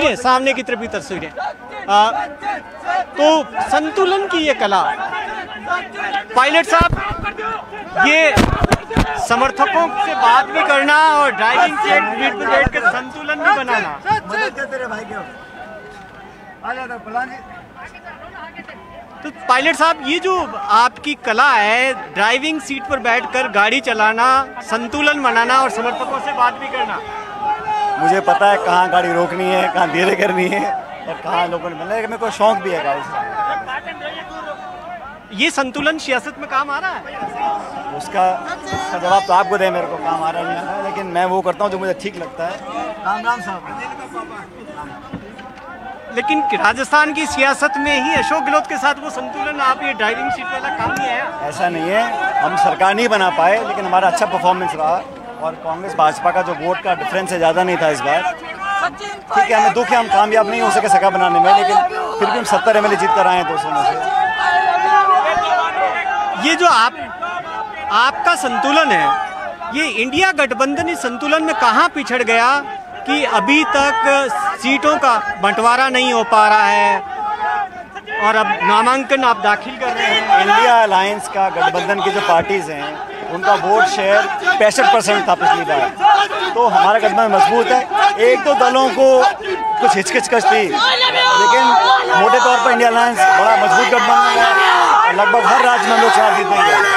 तस्वीरें, सामने की तरफ की तस्वीरें, तो संतुलन की ये कला, पायलट साहब, ये समर्थकों से बात भी करना और ड्राइविंग सीट पर बैठ कर संतुलन भी बनाना। तो पायलट साहब, ये जो आपकी कला है, ड्राइविंग सीट पर बैठकर गाड़ी चलाना, संतुलन बनाना और समर्थकों से बात भी करना, मुझे पता है कहाँ गाड़ी रोकनी है, कहाँ धीरे करनी है और कहाँ लोगों ने मेरे को शौक भी है गाड़ी से। ये संतुलन सियासत में काम आ रहा है? उसका जवाब तो आपको दे, मेरे को काम आ रहा नहीं आ रहा है, लेकिन मैं वो करता हूँ जो मुझे ठीक लगता है। राम राम साहब। लेकिन राजस्थान की सियासत में ही अशोक गहलोत के साथ वो संतुलन, आप ये ड्राइविंग सीट वाला काम नहीं आया? ऐसा नहीं है, हम सरकार नहीं बना पाए, लेकिन हमारा अच्छा परफॉर्मेंस रहा और कांग्रेस भाजपा का जो वोट का डिफरेंस है ज़्यादा नहीं था इस बार। ठीक है, हमें दुख है हम कामयाब नहीं हो सके सरकार बनाने में, लेकिन फिर भी हम 70 MLA जीत कर आए हैं 200 में से। ये जो आपका संतुलन है, ये इंडिया गठबंधन इस संतुलन में कहाँ पिछड़ गया कि अभी तक सीटों का बंटवारा नहीं हो पा रहा है और अब नामांकन आप दाखिल कर रहे हैं? इंडिया अलायंस का गठबंधन की जो पार्टीज हैं उनका वोट शेयर 65% था पिछली बार, तो हमारा गठबंधन मजबूत है। एक दो दलों को कुछ हिचकिचकश थी, लेकिन मोटे तौर पर इंडिया अलायंस बड़ा मजबूत गठबंधन है, लगभग हर राज्य में हम लोग चुनाव जीतेंगे।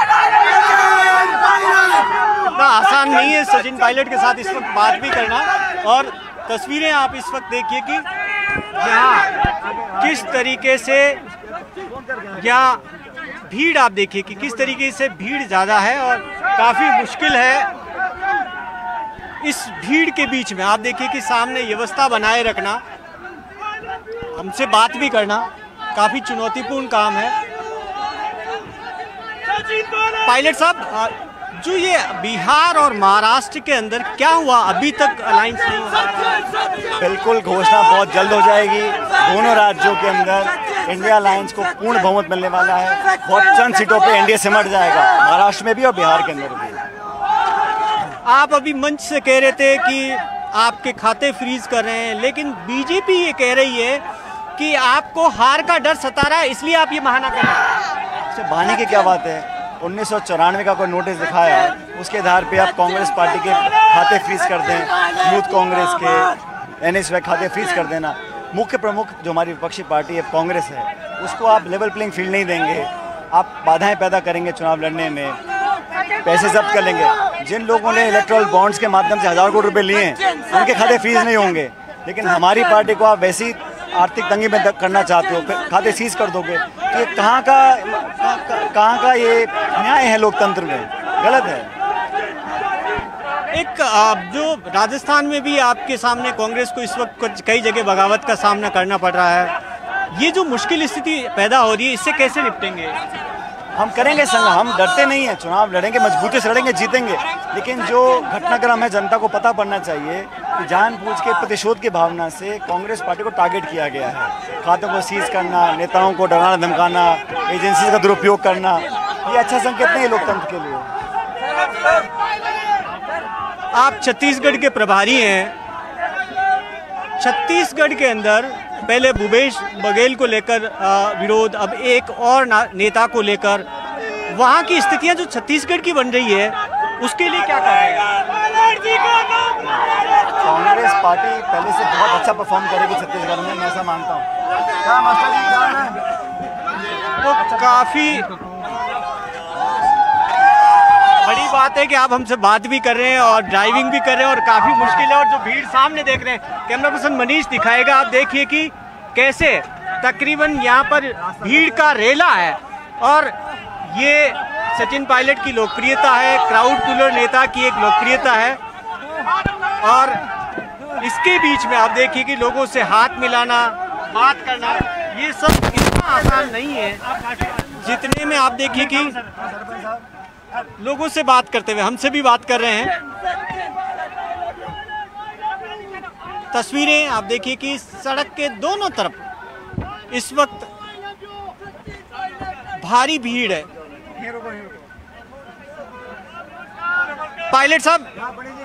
आसान नहीं है सचिन पायलट के साथ इस वक्त बात भी करना, और तस्वीरें आप इस वक्त देखिए कि यहाँ किस तरीके से, या भीड़ आप देखिए कि किस तरीके से भीड़ ज़्यादा है और काफ़ी मुश्किल है इस भीड़ के बीच में। आप देखिए कि सामने व्यवस्था बनाए रखना, हमसे बात भी करना काफ़ी चुनौतीपूर्ण काम है। पायलट साहब, जो ये बिहार और महाराष्ट्र के अंदर क्या हुआ, अभी तक अलायंस नहीं हुआ? बिल्कुल, घोषणा बहुत जल्द हो जाएगी। दोनों राज्यों के अंदर इंडिया अलायंस को पूर्ण बहुमत मिलने वाला है। बहुत चंद सीटों पे एनडीए सिमट जाएगा, महाराष्ट्र में भी और बिहार के अंदर भी। आप अभी मंच से कह रहे थे कि आपके खाते फ्रीज कर रहे हैं, लेकिन बीजेपी ये कह रही है कि आपको हार का डर सता रहा है, इसलिए आप ये बहाना कर रहे हैं। इससे बहाने की क्या बात है? 1994 का कोई नोटिस दिखाया, उसके आधार पे आप कांग्रेस पार्टी के खाते फ्रीज कर दें, यूथ कांग्रेस के, एनएसयूआई खाते फ्रीज कर देना। मुख्य प्रमुख जो हमारी विपक्षी पार्टी है कांग्रेस है, उसको आप लेवल प्लेइंग फील्ड नहीं देंगे, आप बाधाएं पैदा करेंगे चुनाव लड़ने में, पैसे जब्त कर लेंगे। जिन लोगों ने इलेक्ट्रल बॉन्ड्स के माध्यम से 1000 करोड़ रुपए लिए हैं, उनके खाते फ्रीज नहीं होंगे, लेकिन हमारी पार्टी को आप वैसी आर्थिक तंगी में करना चाहते हो, फिर खाते सीज कर दोगे। तो ये कहाँ का ये न्याय है लोकतंत्र में? गलत है। एक जो राजस्थान में भी आपके सामने कांग्रेस को इस वक्त कई जगह बगावत का सामना करना पड़ रहा है, ये जो मुश्किल स्थिति पैदा हो रही है, इससे कैसे निपटेंगे? हम करेंगे संग, हम डरते नहीं हैं, चुनाव लड़ेंगे, मजबूती से लड़ेंगे, जीतेंगे। लेकिन जो घटनाक्रम है जनता को पता पड़ना चाहिए कि जानबूझ के प्रतिशोध की भावना से कांग्रेस पार्टी को टारगेट किया गया है। खातों को सीज करना, नेताओं को डराना धमकाना, एजेंसी का दुरुपयोग करना, ये अच्छा संकेत नहीं है लोकतंत्र के लिए। आप छत्तीसगढ़ के प्रभारी हैं, छत्तीसगढ़ के अंदर पहले भूपेश बघेल को लेकर विरोध, अब एक और नेता को लेकर, वहाँ की स्थितियाँ जो छत्तीसगढ़ की बन रही है, उसके लिए क्या कहेंगे? कांग्रेस पार्टी पहले से बहुत अच्छा परफॉर्म करेगी छत्तीसगढ़ में, मैं ऐसा मानता हूँ। तो काफी बड़ी बात है कि आप हमसे बात भी कर रहे हैं और ड्राइविंग भी कर रहे हैं, और काफी मुश्किल है। और जो भीड़ सामने देख रहे हैं, कैमरा पर्सन मनीष दिखाएगा, आप देखिए कि कैसे तकरीबन यहाँ पर भीड़ का रेला है, और ये सचिन पायलट की लोकप्रियता है, क्राउड पुलर नेता की एक लोकप्रियता है। और इसके बीच में आप देखिए कि लोगों से हाथ मिलाना, बात करना, ये सब इतना आसान नहीं है जितने में आप देखिए कि लोगों से बात करते हुए हमसे भी बात कर रहे हैं। तस्वीरें आप देखिए कि सड़क के दोनों तरफ इस वक्त भारी भीड़ है। पायलट साहब,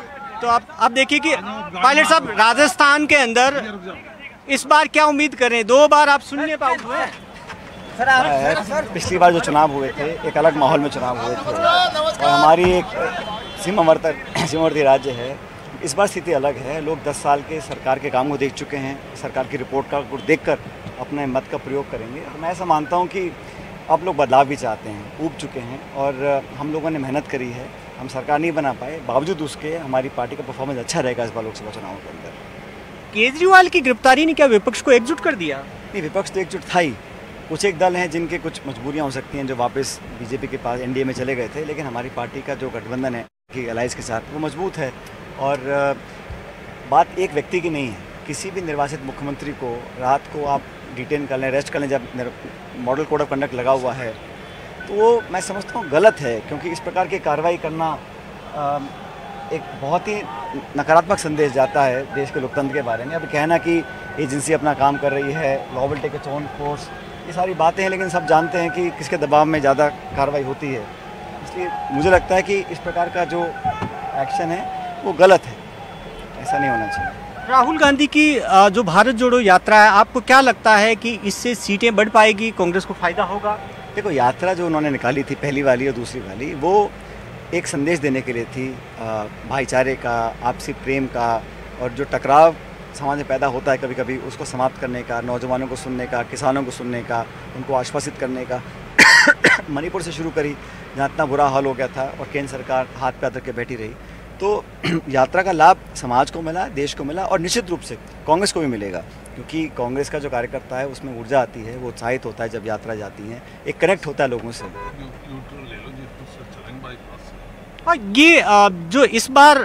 तो आप देखिए कि पायलट साहब राजस्थान के अंदर इस बार क्या उम्मीद कर रहे हैं? 2 बार आप शून्य पे आउट हुए। पिछली बार जो चुनाव हुए थे एक अलग माहौल में चुनाव हुए थे और हमारी एक सीमावर्ती राज्य है। इस बार स्थिति अलग है। लोग 10 साल के सरकार के काम को देख चुके हैं, सरकार की रिपोर्ट का देखकर अपने मत का प्रयोग करेंगे। और मैं ऐसा मानता हूं कि अब लोग बदलाव भी चाहते हैं, ऊब चुके हैं और हम लोगों ने मेहनत करी है। हम सरकार नहीं बना पाए, बावजूद उसके हमारी पार्टी का परफॉर्मेंस अच्छा रहेगा इस बार लोकसभा चुनाव के अंदर। केजरीवाल की गिरफ्तारी ने क्या विपक्ष को एकजुट कर दिया? नहीं, विपक्ष तो एकजुट था ही। कुछ एक दल हैं जिनके कुछ मजबूरियां हो सकती हैं, जो वापस बीजेपी के पास एनडीए में चले गए थे, लेकिन हमारी पार्टी का जो गठबंधन है कि अलायंस के साथ वो मजबूत है। और बात एक व्यक्ति की नहीं है। किसी भी निर्वाचित मुख्यमंत्री को रात को आप डिटेन कर लें, अरेस्ट कर लें, जब मॉडल कोड ऑफ कंडक्ट लगा हुआ है, तो वो मैं समझता हूँ गलत है, क्योंकि इस प्रकार की कार्रवाई करना एक बहुत ही नकारात्मक संदेश जाता है देश के लोकतंत्र के बारे में। अब कहना कि एजेंसी अपना काम कर रही है, law will take its own course, ये सारी बातें हैं, लेकिन सब जानते हैं कि किसके दबाव में ज़्यादा कार्रवाई होती है। इसलिए मुझे लगता है कि इस प्रकार का जो एक्शन है वो गलत है, ऐसा नहीं होना चाहिए। राहुल गांधी की जो भारत जोड़ो यात्रा है, आपको क्या लगता है कि इससे सीटें बढ़ पाएगी, कांग्रेस को फायदा होगा? देखो, यात्रा जो उन्होंने निकाली थी, पहली वाली और दूसरी वाली, वो एक संदेश देने के लिए थी, भाईचारे का, आपसी प्रेम का, और जो टकराव समाज में पैदा होता है कभी कभी उसको समाप्त करने का, नौजवानों को सुनने का, किसानों को सुनने का, उनको आश्वासित करने का। मणिपुर से शुरू करी, जहाँ इतना बुरा हाल हो गया था और केंद्र सरकार हाथ पे हाथ रख के बैठी रही। तो यात्रा का लाभ समाज को मिला, देश को मिला, और निश्चित रूप से कांग्रेस को भी मिलेगा, क्योंकि कांग्रेस का जो कार्यकर्ता है उसमें ऊर्जा आती है, वो उत्साहित होता है जब यात्रा जाती है, एक कनेक्ट होता है लोगों से। और ये जो इस बार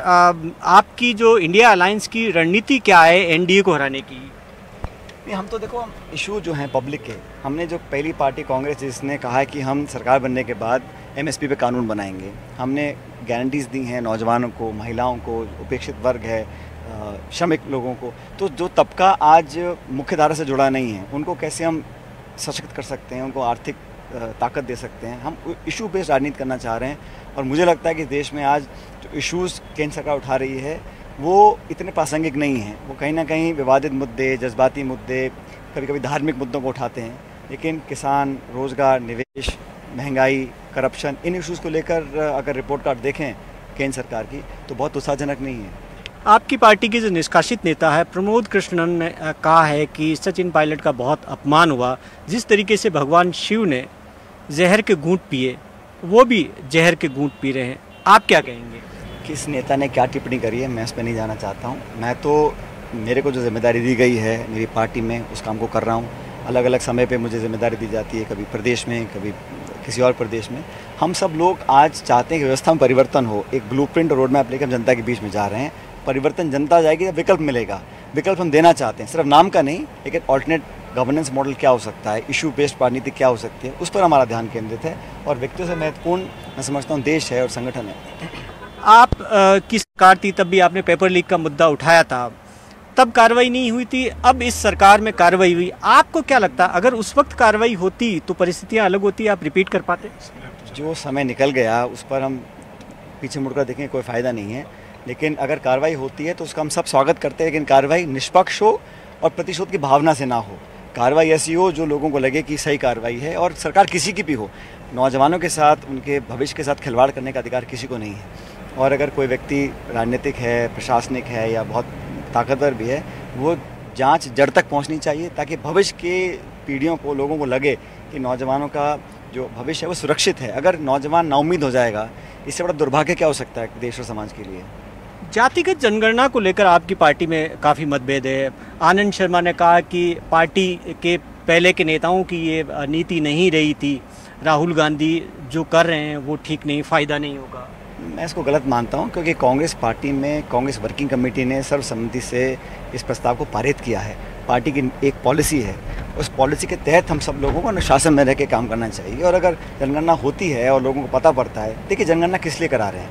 आपकी जो इंडिया अलायंस की रणनीति क्या है एनडीए को हराने की? नहीं, हम तो देखो, इशू जो हैं पब्लिक के, हमने जो पहली पार्टी कांग्रेस जिसने कहा है कि हम सरकार बनने के बाद एमएसपी पे कानून बनाएंगे, हमने गारंटीज़ दी हैं नौजवानों को, महिलाओं को, उपेक्षित वर्ग है, श्रमिक लोगों को। तो जो तबका आज मुख्य धारा से जुड़ा नहीं है, उनको कैसे हम सशक्त कर सकते हैं, उनको आर्थिक ताकत दे सकते हैं। हम इशू बेस्ड राजनीति करना चाह रहे हैं, और मुझे लगता है कि देश में आज जो इश्यूज़ केंद्र सरकार उठा रही है वो इतने प्रासंगिक नहीं हैं। वो कहीं ना कहीं विवादित मुद्दे, जज्बाती मुद्दे, कभी कभी धार्मिक मुद्दों को उठाते हैं, लेकिन किसान, रोज़गार, निवेश, महंगाई, करप्शन, इन इश्यूज़ को लेकर अगर रिपोर्ट कार्ड देखें केंद्र सरकार की तो बहुत उत्साहजनक नहीं है। आपकी पार्टी के जो निष्कासित नेता है प्रमोद कृष्णन ने कहा है कि सचिन पायलट का बहुत अपमान हुआ, जिस तरीके से भगवान शिव ने जहर के घूंट पिए, वो भी जहर के घूंट पी रहे हैं। आप क्या कहेंगे? किस नेता ने क्या टिप्पणी करी है मैं इस पर नहीं जाना चाहता हूँ। मैं तो, मेरे को जो जिम्मेदारी दी गई है मेरी पार्टी में, उस काम को कर रहा हूँ। अलग अलग समय पे मुझे जिम्मेदारी दी जाती है, कभी प्रदेश में, कभी किसी और प्रदेश में। हम सब लोग आज चाहते हैं कि व्यवस्था में परिवर्तन हो, एक ब्लूप्रिंट और रोड मैप लेकर हम जनता के बीच में जा रहे हैं। परिवर्तन जनता जाएगी जब विकल्प मिलेगा। विकल्प हम देना चाहते हैं, सिर्फ नाम का नहीं, लेकिन ऑल्टरनेट गवर्नेंस मॉडल क्या हो सकता है, इशू बेस्ड राजनीति क्या हो सकती है, उस पर हमारा ध्यान केंद्रित है। और व्यक्तियों से महत्वपूर्ण मैं समझता हूँ देश है और संगठन है। आप की सरकार थी तब भी आपने पेपर लीक का मुद्दा उठाया था, तब कार्रवाई नहीं हुई थी, अब इस सरकार में कार्रवाई हुई। आपको क्या लगता है अगर उस वक्त कार्रवाई होती तो परिस्थितियाँ अलग होती, आप रिपीट कर पाते? जो समय निकल गया उस पर हम पीछे मुड़कर देखें कोई फ़ायदा नहीं है, लेकिन अगर कार्रवाई होती है तो उसका हम सब स्वागत करते हैं, लेकिन कार्रवाई निष्पक्ष हो और प्रतिशोध की भावना से ना हो। कार्रवाई ऐसी हो जो लोगों को लगे कि सही कार्रवाई है, और सरकार किसी की भी हो, नौजवानों के साथ, उनके भविष्य के साथ खिलवाड़ करने का अधिकार किसी को नहीं है। और अगर कोई व्यक्ति राजनीतिक है, प्रशासनिक है या बहुत ताकतवर भी है, वो जांच जड़ तक पहुंचनी चाहिए, ताकि भविष्य के पीढ़ियों को, लोगों को लगे कि नौजवानों का जो भविष्य है वो सुरक्षित है। अगर नौजवान नाउम्मीद हो जाएगा, इससे बड़ा दुर्भाग्य क्या हो सकता है देश और समाज के लिए। जातिगत जनगणना को लेकर आपकी पार्टी में काफ़ी मतभेद है। आनंद शर्मा ने कहा कि पार्टी के पहले के नेताओं की ये नीति नहीं रही थी, राहुल गांधी जो कर रहे हैं वो ठीक नहीं, फ़ायदा नहीं होगा। मैं इसको गलत मानता हूं, क्योंकि कांग्रेस पार्टी में कांग्रेस वर्किंग कमेटी ने सर्वसम्मति से इस प्रस्ताव को पारित किया है। पार्टी की एक पॉलिसी है, उस पॉलिसी के तहत हम सब लोगों को अनुशासन में रह के काम करना चाहिए। और अगर जनगणना होती है और लोगों को पता पड़ता है, देखिए जनगणना किस लिए करा रहे हैं,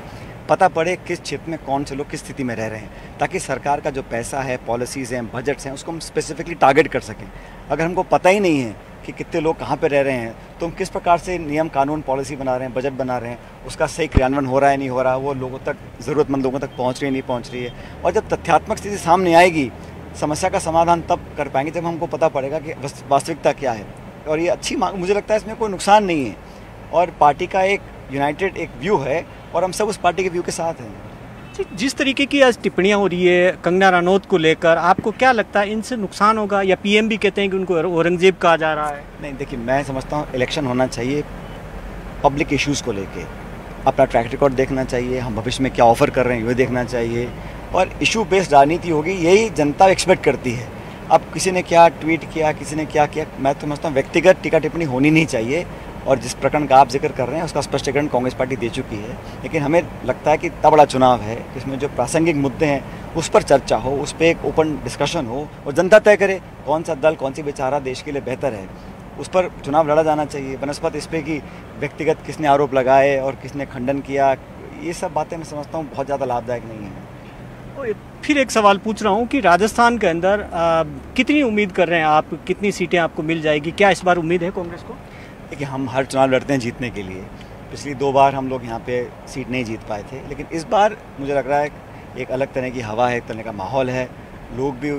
पता पड़े किस क्षेत्र में कौन से लोग किस स्थिति में रह रहे हैं, ताकि सरकार का जो पैसा है, पॉलिसीज़ हैं, बजट्स हैं, उसको हम स्पेसिफिकली टारगेट कर सकें। अगर हमको पता ही नहीं है कि कितने लोग कहाँ पे रह रहे हैं, तो हम किस प्रकार से नियम कानून पॉलिसी बना रहे हैं, बजट बना रहे हैं, उसका सही क्रियान्वयन हो रहा है नहीं हो रहा, वो लोगों तक, ज़रूरतमंद लोगों तक पहुँच रही है नहीं पहुँच रही है। और जब तथ्यात्मक स्थिति सामने आएगी, समस्या का समाधान तब कर पाएंगे जब हमको पता पड़ेगा कि वास्तविकता क्या है। और ये अच्छी मुझे लगता है इसमें कोई नुकसान नहीं है, और पार्टी का एक यूनाइटेड एक व्यू है और हम सब उस पार्टी के व्यू के साथ हैं। जिस तरीके की आज टिप्पणियां हो रही है कंगना रनौत को लेकर, आपको क्या लगता है इनसे नुकसान होगा, या पीएम भी कहते हैं कि उनको औरंगजेब कहा जा रहा है? नहीं, देखिए, मैं समझता हूँ इलेक्शन होना चाहिए पब्लिक इश्यूज़ को लेके, अपना ट्रैक रिकॉर्ड देखना चाहिए, हम भविष्य में क्या ऑफर कर रहे हैं ये देखना चाहिए, और इशू बेस्ड राजनीति होगी, यही जनता एक्सपेक्ट करती है। अब किसी ने क्या ट्वीट किया, किसी ने क्या किया, मैं तो समझता हूँ व्यक्तिगत टीका टिप्पणी होनी नहीं चाहिए। और जिस प्रकरण का आप जिक्र कर रहे हैं उसका स्पष्टीकरण कांग्रेस पार्टी दे चुकी है, लेकिन हमें लगता है कि इतना बड़ा चुनाव है, इसमें जो प्रासंगिक मुद्दे हैं उस पर चर्चा हो, उस पर एक ओपन डिस्कशन हो, और जनता तय करे कौन सा दल, कौन सी विचारा देश के लिए बेहतर है, उस पर चुनाव लड़ा जाना चाहिए। बनस्पत इस पर कि व्यक्तिगत किसने आरोप लगाए और किसने खंडन किया, ये सब बातें मैं समझता हूँ बहुत ज़्यादा लाभदायक नहीं है। फिर एक सवाल पूछ रहा हूँ कि राजस्थान के अंदर कितनी उम्मीद कर रहे हैं आप, कितनी सीटें आपको मिल जाएगी, क्या इस बार उम्मीद है कांग्रेस को? देखिए, हम हर चुनाव लड़ते हैं जीतने के लिए। पिछली 2 बार हम लोग यहाँ पे सीट नहीं जीत पाए थे, लेकिन इस बार मुझे लग रहा है एक अलग तरह की हवा है, एक तरह का माहौल है, लोग भी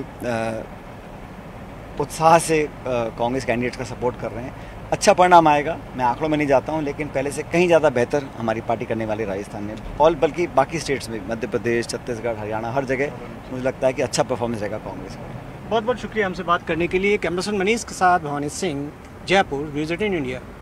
उत्साह से कांग्रेस कैंडिडेट्स का सपोर्ट कर रहे हैं। अच्छा परिणाम आएगा, मैं आंकड़ों में नहीं जाता हूँ, लेकिन पहले से कहीं ज़्यादा बेहतर हमारी पार्टी करने वाली राजस्थान में, और बल्कि बाकी स्टेट्स में, मध्य प्रदेश, छत्तीसगढ़, हरियाणा, हर जगह मुझे लगता है कि अच्छा परफॉर्मेंस रहेगा कांग्रेस का। बहुत बहुत शुक्रिया हमसे बात करने के लिए। कैमरामैन मनीष के साथ भवानी सिंह, जयपुर, न्यूज़ 18 इंडिया।